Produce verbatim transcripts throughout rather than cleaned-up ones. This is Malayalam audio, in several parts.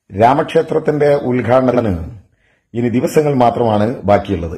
രാമക്ഷേത്രത്തിന്റെ ഉദ്ഘാടനത്തിന് ഇനി ദിവസങ്ങൾ മാത്രമാണ് ബാക്കിയുള്ളത്.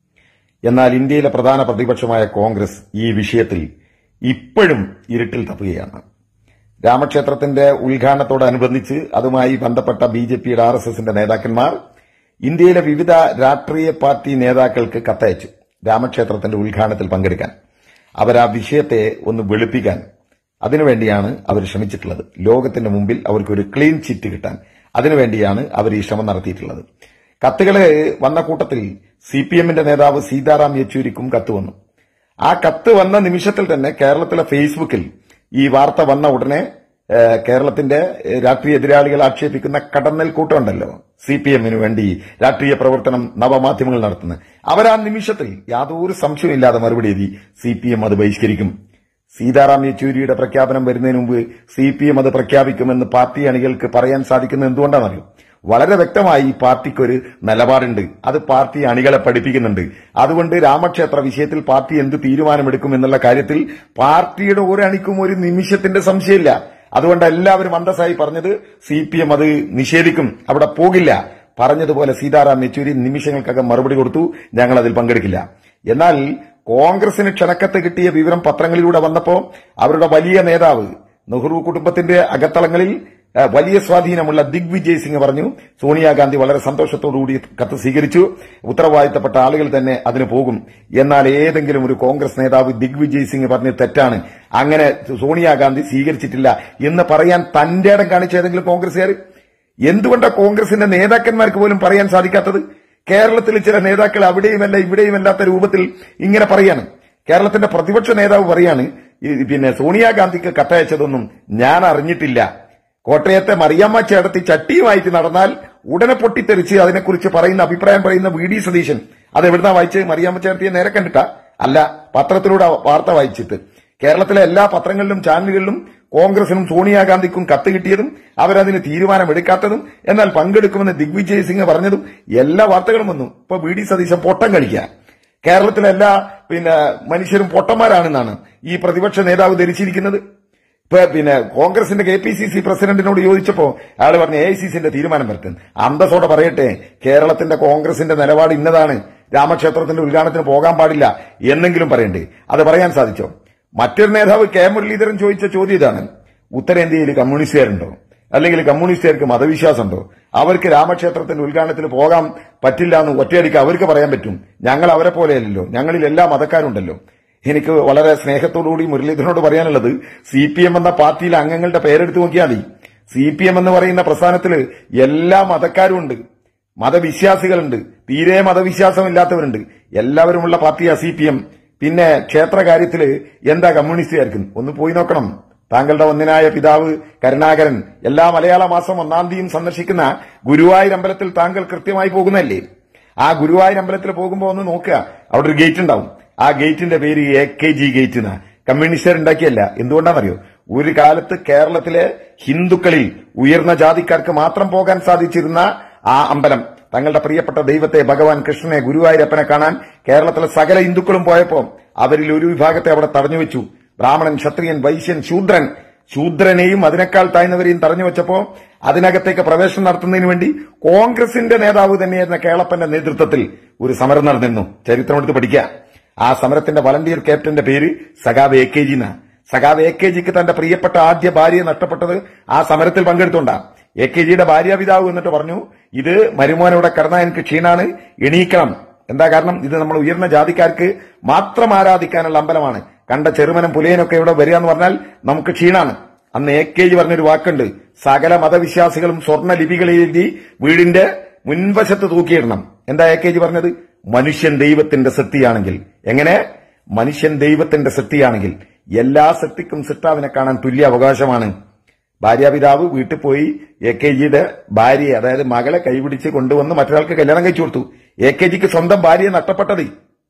എന്നാൽ ഇന്ത്യയിലെ പ്രധാന പ്രതിപക്ഷമായ കോൺഗ്രസ് ഈ വിഷയത്തിൽ ഇപ്പോഴും ഇരുട്ടിൽ തപ്പുകയാണ്. രാമക്ഷേത്രത്തിന്റെ ഉദ്ഘാടനത്തോടനുബന്ധിച്ച് അതുമായി ബന്ധപ്പെട്ട ബി ജെ പിയുടെ ആർ എസ് എസിന്റെ നേതാക്കന്മാർ ഇന്ത്യയിലെ വിവിധ രാഷ്ട്രീയ പാർട്ടി നേതാക്കൾക്ക് കത്തയച്ചു. രാമക്ഷേത്രത്തിന്റെ ഉദ്ഘാടനത്തിൽ പങ്കെടുക്കാൻ അവർ ആ വിഷയത്തെ ഒന്ന് വെളുപ്പിക്കാൻ അതിനുവേണ്ടിയാണ് അവർ ശ്രമിച്ചിട്ടുള്ളത്. ലോകത്തിന്റെ മുമ്പിൽ അവർക്കൊരു ക്ലീൻ ചിറ്റ് കിട്ടാൻ അതിനുവേണ്ടിയാണ് അവർ ഈ ശ്രമം നടത്തിയിട്ടുള്ളത്. കത്തുകള് വന്ന കൂട്ടത്തിൽ സി പി എമ്മിന്റെ നേതാവ് സീതാറാം യെച്ചൂരിക്കും കത്ത് വന്നു. ആ കത്ത് വന്ന നിമിഷത്തിൽ തന്നെ കേരളത്തിലെ ഫേസ്ബുക്കിൽ ഈ വാർത്ത വന്ന ഉടനെ കേരളത്തിന്റെ രാഷ്ട്രീയ എതിരാളികൾ ആക്ഷേപിക്കുന്ന കടന്നൽ കൂട്ടമുണ്ടല്ലോ, സി പി എമ്മിന് വേണ്ടി രാഷ്ട്രീയ പ്രവർത്തനം നവമാധ്യമങ്ങൾ നടത്തുന്നത്, അവരാ നിമിഷത്തിൽ യാതൊരു സംശയമില്ലാതെ മറുപടി എഴുതി സി പി എം അത് ബഹിഷ്കരിക്കും. സീതാറാം യെച്ചൂരിയുടെ പ്രഖ്യാപനം വരുന്നതിന് മുമ്പ് സി പി എം അത് പ്രഖ്യാപിക്കുമെന്ന് പാർട്ടി അണികൾക്ക് പറയാൻ സാധിക്കുന്നത് എന്തുകൊണ്ടാണെന്നറിയോ? വളരെ വ്യക്തമായി ഈ പാർട്ടിക്കൊരു നിലപാടുണ്ട്. അത് പാർട്ടി അണികളെ പഠിപ്പിക്കുന്നുണ്ട്. അതുകൊണ്ട് രാമക്ഷേത്ര വിഷയത്തിൽ പാർട്ടി എന്ത് തീരുമാനമെടുക്കും എന്നുള്ള കാര്യത്തിൽ പാർട്ടിയുടെ ഒരു അണിക്കും ഒരു നിമിഷത്തിന്റെ സംശയമില്ല. അതുകൊണ്ട് എല്ലാവരും അന്തസ്സായി പറഞ്ഞത് സി പി എം അത് നിഷേധിക്കും, അവിടെ പോകില്ല. പറഞ്ഞതുപോലെ സീതാറാം യെച്ചൂരി നിമിഷങ്ങൾക്കകം മറുപടി കൊടുത്തു, ഞങ്ങൾ അതിൽ പങ്കെടുക്കില്ല. എന്നാൽ കോൺഗ്രസിന് ക്ഷണക്കത്ത് കിട്ടിയ വിവരം പത്രങ്ങളിലൂടെ വന്നപ്പോ അവരുടെ വലിയ നേതാവ് നെഹ്റു കുടുംബത്തിന്റെ അകത്തളങ്ങളിൽ വലിയ സ്വാധീനമുള്ള ദിഗ്വിജയ് സിംഗ് പറഞ്ഞു, സോണിയാഗാന്ധി വളരെ സന്തോഷത്തോടുകൂടി കത്ത് സ്വീകരിച്ചു, ഉത്തരവാദിത്തപ്പെട്ട ആളുകൾ തന്നെ അതിന് പോകും. എന്നാൽ ഏതെങ്കിലും ഒരു കോൺഗ്രസ് നേതാവ് ദിഗ്വിജയ് സിംഗ് പറഞ്ഞ് തെറ്റാണ്, അങ്ങനെ സോണിയാഗാന്ധി സ്വീകരിച്ചിട്ടില്ല എന്ന് പറയാൻ തന്റെ ഇടം കാണിച്ച ഏതെങ്കിലും കോൺഗ്രസുകാർ? എന്തുകൊണ്ടാണ് കോൺഗ്രസിന്റെ നേതാക്കന്മാർക്ക് പോലും പറയാൻ സാധിക്കാത്തത്? കേരളത്തിൽ ചില നേതാക്കൾ അവിടെയുമല്ല ഇവിടെയുമല്ലാത്ത രൂപത്തിൽ ഇങ്ങനെ പറയാണ്. കേരളത്തിന്റെ പ്രതിപക്ഷ നേതാവ് പറയാണ്, പിന്നെ സോണിയാഗാന്ധിക്ക് കത്തയച്ചതൊന്നും ഞാൻ അറിഞ്ഞിട്ടില്ല. കോട്ടയത്തെ മറിയാമ്മ ചേട്ടത്തി ചട്ടിയുമായിട്ട് നടന്നാൽ ഉടനെ പൊട്ടിത്തെറിച്ച് അതിനെക്കുറിച്ച് പറയുന്ന അഭിപ്രായം പറയുന്ന വി ഡി സതീശൻ അത് എവിടുന്നാ വായിച്ച്? മറിയാമ്മ ചേട്ടത്തിയെ നേരെ കണ്ടിട്ടാ? അല്ല, പത്രത്തിലൂടെ വാർത്ത വായിച്ചിട്ട്. കേരളത്തിലെ എല്ലാ പത്രങ്ങളിലും ചാനലുകളിലും കോൺഗ്രസിനും സോണിയാഗാന്ധിക്കും കത്ത് കിട്ടിയതും അവരതിന് തീരുമാനമെടുക്കാത്തതും എന്നാൽ പങ്കെടുക്കുമെന്ന് ദിഗ്വിജയ് സിംഗ് പറഞ്ഞതും എല്ലാ വാർത്തകളും വന്നു. ഇപ്പൊ വി ഡി സതീശൻ പൊട്ടം കളിക്കുക. കേരളത്തിലെ എല്ലാ പിന്നെ മനുഷ്യരും പൊട്ടന്മാരാണെന്നാണ് ഈ പ്രതിപക്ഷ നേതാവ് ധരിച്ചിരിക്കുന്നത്. ഇപ്പൊ പിന്നെ കോൺഗ്രസിന്റെ കെ പി സി സി പ്രസിഡന്റിനോട് ചോദിച്ചപ്പോ അയാൾ പറഞ്ഞ എ ഐ സി സിന്റെ തീരുമാനം വരട്ടെ. അന്തസ്സോടെ പറയട്ടെ, കേരളത്തിന്റെ കോൺഗ്രസിന്റെ നിലപാട് ഇന്നതാണ്, രാമക്ഷേത്രത്തിന്റെ ഉദ്ഘാടനത്തിന് പോകാൻ പാടില്ല എന്നെങ്കിലും പറയണ്ടേ? അത് പറയാൻ സാധിച്ചോ? മറ്റൊരു നേതാവ് കെ മുരളീധരൻ ചോദിച്ച ചോദ്യം ഇതാണ്, ഉത്തരേന്ത്യയിൽ കമ്മ്യൂണിസ്റ്റുകാരുണ്ടോ? അല്ലെങ്കിൽ കമ്മ്യൂണിസ്റ്റുകാർക്ക് മതവിശ്വാസമുണ്ടോ? അവർക്ക് രാമക്ഷേത്രത്തിന്റെ ഉദ്ഘാടനത്തിന് പോകാൻ പറ്റില്ല എന്ന് ഒറ്റയടിക്ക് അവർക്ക് പറയാൻ പറ്റും. ഞങ്ങൾ അവരെ പോലെയല്ലല്ലോ, ഞങ്ങളിൽ എല്ലാ മതക്കാരുണ്ടല്ലോ. എനിക്ക് വളരെ സ്നേഹത്തോടുകൂടി മുരളീധരനോട് പറയാനുള്ളത്, സി പി എം എന്ന പാർട്ടിയിലെ അംഗങ്ങളുടെ പേരെടുത്ത് നോക്കിയാൽ മതി. സി പി എം എന്ന് പറയുന്ന പ്രസ്ഥാനത്തിൽ എല്ലാ മതക്കാരും ഉണ്ട്, മതവിശ്വാസികളുണ്ട്, തീരെ മതവിശ്വാസമില്ലാത്തവരുണ്ട്. എല്ലാവരുമുള്ള പാർട്ടിയാ സി പി എം. പിന്നെ ക്ഷേത്ര കാര്യത്തില് എന്താ കമ്മ്യൂണിസ്റ്റുകാർക്ക്? ഒന്ന് പോയി നോക്കണം. താങ്കളുടെ ഒന്നിനായ പിതാവ് കരുണാകരൻ എല്ലാ മലയാള മാസം ഒന്നാം തീയതി സന്ദർശിക്കുന്ന ഗുരുവായൂർ അമ്പലത്തിൽ താങ്കൾ കൃത്യമായി പോകുന്നല്ലേ? ആ ഗുരുവായൂർ അമ്പലത്തിൽ പോകുമ്പോ ഒന്ന് നോക്കുക, അവിടെ ഒരു ഗേറ്റ് ഉണ്ടാവും. ആ ഗേറ്റിന്റെ പേര് എ കെ ജി ഗേറ്റ് എന്നാ. കമ്മ്യൂണിസ്റ്റുകാർ ഉണ്ടാക്കിയല്ല. എന്തുകൊണ്ടാണെന്നറിയോ? ഒരു കാലത്ത് കേരളത്തിലെ ഹിന്ദുക്കളിൽ ഉയർന്ന ജാതിക്കാർക്ക് മാത്രം പോകാൻ സാധിച്ചിരുന്ന ആ അമ്പലം, തങ്ങളുടെ പ്രിയപ്പെട്ട ദൈവത്തെ ഭഗവാൻ കൃഷ്ണനെ ഗുരുവായൂരപ്പനെ കാണാൻ കേരളത്തിലെ സകല ഹിന്ദുക്കളും പോയപ്പോ അവരിൽ ഒരു വിഭാഗത്തെ അവിടെ തടഞ്ഞുവെച്ചു. ബ്രാഹ്മണൻ, ക്ഷത്രിയൻ, വൈശ്യൻ, ശൂദ്രൻ, ശൂദ്രനെയും അതിനേക്കാൾ താഴ്ന്നവരെയും തടഞ്ഞു വെച്ചപ്പോ അതിനകത്തേക്ക് പ്രവേശനം നടത്തുന്നതിന് വേണ്ടി കോൺഗ്രസിന്റെ നേതാവ് തന്നെയായിരുന്ന കേളപ്പന്റെ നേതൃത്വത്തിൽ ഒരു സമരം നടന്നിരുന്നു. ചരിത്രമെടുത്ത് പഠിക്കുക. ആ സമരത്തിന്റെ വളണ്ടിയർ ക്യാപ്റ്റന്റെ പേര് സഖാവ് എ കെ ജി എന്നാ. സഖാവ് എ കെ ജിക്ക് തന്റെ പ്രിയപ്പെട്ട ആദ്യ ഭാര്യയെ നഷ്ടപ്പെട്ടത് ആ സമരത്തിൽ പങ്കെടുത്തോണ്ടാ. എ കെ ജിയുടെ ഭാര്യാപിതാവ് എന്നിട്ട് പറഞ്ഞു, ഇത് മരുമോനോടെ കിടന്നാൽ എനിക്ക് ക്ഷീണാണ്, എണീക്കണം. എന്താ കാരണം? ഇത് നമ്മൾ ഉയർന്ന ജാതിക്കാർക്ക് മാത്രം ആരാധിക്കാനുള്ള അമ്പലമാണ്. കണ്ട ചെറുമനം പുലയനൊക്കെ ഇവിടെ വരിക എന്ന് പറഞ്ഞാൽ നമുക്ക് ക്ഷീണാണ്. അന്ന് എ കെ ജി പറഞ്ഞൊരു വാക്കുണ്ട്, സകല മതവിശ്വാസികളും സ്വർണ്ണ ലിപികളിൽ എഴുതി വീടിന്റെ മുൻവശത്ത് തൂക്കിയിടണം. എന്താ എ കെ ജി പറഞ്ഞത്? മനുഷ്യൻ ദൈവത്തിന്റെ സൃഷ്ടിയാണെങ്കിൽ. എങ്ങനെ? മനുഷ്യൻ ദൈവത്തിന്റെ സൃഷ്ടിയാണെങ്കിൽ എല്ലാ സൃഷ്ടിക്കും സൃഷ്ടാവിനെ കാണാൻ തുല്യ അവകാശമാണ്. ഭാര്യാപിതാവ് വീട്ടിൽ പോയി എ കെ ജിയുടെ ഭാര്യയെ, അതായത് മകളെ കൈപിടിച്ച് കൊണ്ടുവന്ന് മറ്റൊരാൾക്ക് കല്യാണം കഴിച്ചു കൊടുത്തു. എ കെ ജിക്ക് സ്വന്തം ഭാര്യയെ നഷ്ടപ്പെട്ടത്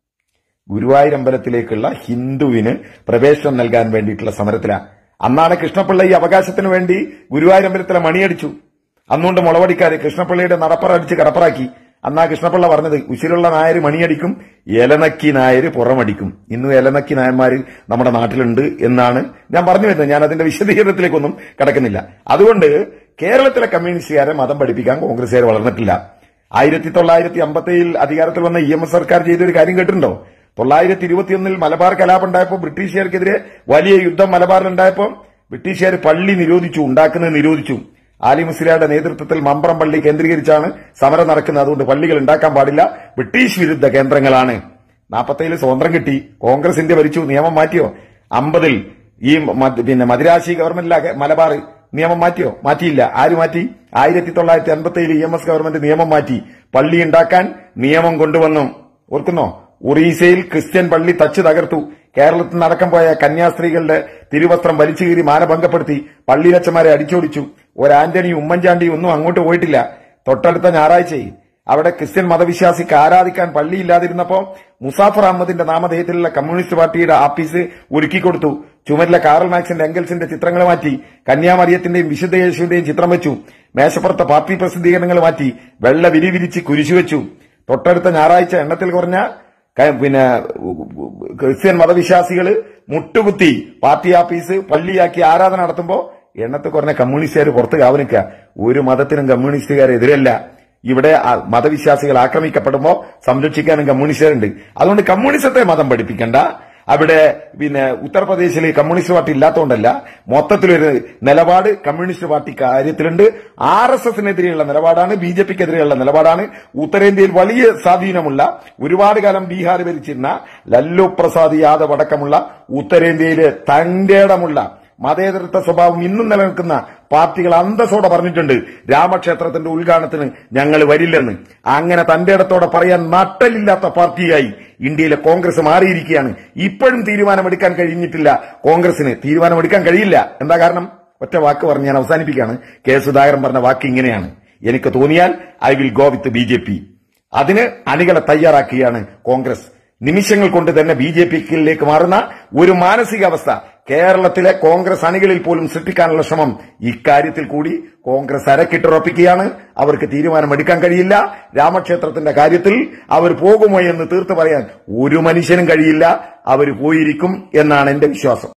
ഗുരുവായൂർ അമ്പലത്തിലേക്കുള്ള ഹിന്ദുവിന് പ്രവേശനം നൽകാൻ വേണ്ടിയിട്ടുള്ള സമരത്തിലാണ്. അന്നാണ് കൃഷ്ണപിള്ള ഈ അവകാശത്തിന് വേണ്ടി ഗുരുവായൂർ അമ്പലത്തിലെ മണിയടിച്ചു. അന്നുകൊണ്ട് മുളവടിക്കാര് കൃഷ്ണപിള്ളയുടെ നടപ്പറ അടിച്ച് കടപ്പറാക്കി. അന്നാ കൃഷ്ണപിള്ള പറഞ്ഞത്, ഉശിരുള്ള നായര് മണിയടിക്കും, എലനക്കി നായര് പുറമടിക്കും. ഇന്നും എലനക്കി നായന്മാര് നമ്മുടെ നാട്ടിലുണ്ട് എന്നാണ് ഞാൻ പറഞ്ഞു വരുന്നത്. ഞാൻ അതിന്റെ വിശദീകരണത്തിലേക്കൊന്നും കടക്കുന്നില്ല. അതുകൊണ്ട് കേരളത്തിലെ കമ്മ്യൂണിസ്റ്റുകാരെ മതം പഠിപ്പിക്കാൻ കോൺഗ്രസുകാർ വളർന്നിട്ടില്ല. ആയിരത്തി തൊള്ളായിരത്തി അമ്പത്തി ഏഴിൽ അധികാരത്തിൽ വന്ന ഇ എം എസ് സർക്കാർ ചെയ്തൊരു കാര്യം കേട്ടിട്ടുണ്ടോ? തൊള്ളായിരത്തി ഇരുപത്തിയൊന്നിൽ മലബാർ കലാപം ഉണ്ടായപ്പോൾ, ബ്രിട്ടീഷുകാർക്കെതിരെ വലിയ യുദ്ധം മലബാറിലുണ്ടായപ്പോൾ ബ്രിട്ടീഷുകാർ പള്ളി നിരോധിച്ചു, ഉണ്ടാക്കുന്നത് നിരോധിച്ചു. ആലി മുസ്ലിയാരുടെ നേതൃത്വത്തിൽ മമ്പ്രം പള്ളി കേന്ദ്രീകരിച്ചാണ് സമരം നടക്കുന്നത്. അതുകൊണ്ട് പള്ളികൾ ഉണ്ടാക്കാൻ പാടില്ല, ബ്രിട്ടീഷ് വിരുദ്ധ കേന്ദ്രങ്ങളാണ്. നാൽപ്പത്തേഴിൽ സ്വതന്ത്രം കിട്ടി, കോൺഗ്രസ് ഇന്ത്യ ഭരിച്ചു, നിയമം മാറ്റിയോ? അമ്പതിൽ ഈ പിന്നെ മദിരാശി ഗവൺമെന്റിലാകെ മലബാർ നിയമം മാറ്റിയോ? മാറ്റിയില്ല. ആര് മാറ്റി? ആയിരത്തി തൊള്ളായിരത്തി അൻപത്തി ഏഴിൽ ഇ എം എസ് ഗവൺമെന്റ് നിയമം മാറ്റി, പള്ളി ഉണ്ടാക്കാൻ നിയമം കൊണ്ടുവന്നു. ഓർക്കുന്നോ? ഒറീസയിൽ ക്രിസ്ത്യൻ പള്ളി തച്ച് തകർത്തു. കേരളത്തിൽ നടക്കം പോയ കന്യാസ്ത്രീകളുടെ തിരുവസ്ത്രം വലിച്ചു കീറി മാനഭംഗപ്പെടുത്തി, പള്ളിയിലച്ചന്മാരെ അടിച്ചോടിച്ചു. ഒരു ആന്റണി ഉമ്മൻചാണ്ടിയും ഒന്നും അങ്ങോട്ട് പോയിട്ടില്ല. തൊട്ടടുത്ത ഞായറാഴ്ചയിൽ അവിടെ ക്രിസ്ത്യൻ മതവിശ്വാസിക്ക് ആരാധിക്കാൻ പള്ളിയില്ലാതിരുന്നപ്പോ മുസാഫർ അഹമ്മദിന്റെ നാമധേയത്തിലുള്ള കമ്മ്യൂണിസ്റ്റ് പാർട്ടിയുടെ ആഫീസ് ഒരുക്കിക്കൊടുത്തു. ചുമരിലെ കാറൽ മാക്സിന്റെ എംഗൽസിന്റെ ചിത്രങ്ങൾ മാറ്റി, കന്യാമറിയത്തിന്റെയും വിശുദ്ധ യേശുവിന്റെയും ചിത്രം വെച്ചു. മേശപ്പുറത്തെ പാർട്ടി പ്രസിദ്ധീകരണങ്ങൾ മാറ്റി, വെള്ള വിരി വിരിച്ച് കുരിശു വെച്ചു. തൊട്ടടുത്ത ഞായറാഴ്ച എണ്ണത്തിൽ കുറഞ്ഞ പിന്നെ ക്രിസ്ത്യൻ മതവിശ്വാസികൾ മുട്ടുകുത്തി പാർട്ടി ആഫീസ് പള്ളിയാക്കി ആരാധന നടത്തുമ്പോ എണ്ണത്തിൽ കുറഞ്ഞ കമ്മ്യൂണിസ്റ്റുകാർ പുറത്ത് കാവനിക്കുക. ഒരു മതത്തിനും കമ്മ്യൂണിസ്റ്റുകാരെതിരല്ല. ഇവിടെ മതവിശ്വാസികൾ ആക്രമിക്കപ്പെടുമ്പോ സംരക്ഷിക്കാനും കമ്മ്യൂണിസ്റ്റുകാരുണ്ട്. അതുകൊണ്ട് കമ്മ്യൂണിസത്തെ മതം പഠിപ്പിക്കണ്ട. അവിടെ പിന്നെ ഉത്തർപ്രദേശിൽ കമ്മ്യൂണിസ്റ്റ് പാർട്ടി ഇല്ലാത്തതുകൊണ്ടല്ല, മൊത്തത്തിലൊരു നിലപാട് കമ്മ്യൂണിസ്റ്റ് പാർട്ടി കാര്യത്തിലുണ്ട്. ആർ എസ് എസിനെതിരെയുള്ള നിലപാടാണ്, ബി ജെ പിക്കെതിരെയുള്ള നിലപാടാണ്. ഉത്തരേന്ത്യയിൽ വലിയ സ്വാധീനമുള്ള, ഒരുപാട് കാലം ബീഹാർ ഭരിച്ചിരുന്ന ലല്ലു പ്രസാദ് യാദവ് അടക്കമുള്ള ഉത്തരേന്ത്യയിലെ തന്റേടമുള്ള മതേതരത്വ സ്വഭാവം ഇന്നും നിലനിൽക്കുന്ന പാർട്ടികൾ അന്തസ്സോടെ പറഞ്ഞിട്ടുണ്ട്, രാമക്ഷേത്രത്തിന്റെ ഉദ്ഘാടനത്തിന് ഞങ്ങൾ വരില്ലെന്ന്. അങ്ങനെ തന്റെ ഇടത്തോടെ പറയാൻ നട്ടലില്ലാത്ത പാർട്ടിയായി ഇന്ത്യയിലെ കോൺഗ്രസ് മാറിയിരിക്കുകയാണ്. ഇപ്പോഴും തീരുമാനമെടുക്കാൻ കഴിഞ്ഞിട്ടില്ല. കോൺഗ്രസിന് തീരുമാനമെടുക്കാൻ കഴിയില്ല. എന്താ കാരണം? ഒറ്റ വാക്ക് പറഞ്ഞ് ഞാൻ അവസാനിപ്പിക്കുകയാണ്. കെ സുധാകരൻ പറഞ്ഞ വാക്ക് ഇങ്ങനെയാണ്: എനിക്ക് തോന്നിയാൽ I will go with B J P. അതിന് അണികളെ തയ്യാറാക്കുകയാണ് കോൺഗ്രസ്. നിമിഷങ്ങൾ കൊണ്ട് തന്നെ ബി ജെ പിയിലേക്ക് മാറുന്ന ഒരു മാനസികാവസ്ഥ കേരളത്തിലെ കോൺഗ്രസ് അണികളിൽ പോലും സൃഷ്ടിക്കാനുള്ള ശ്രമം ഇക്കാര്യത്തിൽ കൂടി കോൺഗ്രസ് അരക്കിട്ടുറപ്പിക്കുകയാണ്. അവർക്ക് തീരുമാനമെടുക്കാൻ കഴിയില്ല. രാമക്ഷേത്രത്തിന്റെ കാര്യത്തിൽ അവർ പോകുമോ എന്ന് തീർത്തു പറയാൻ ഒരു മനുഷ്യനും കഴിയില്ല. അവർ പോയിരിക്കും എന്നാണ് എന്റെ വിശ്വാസം.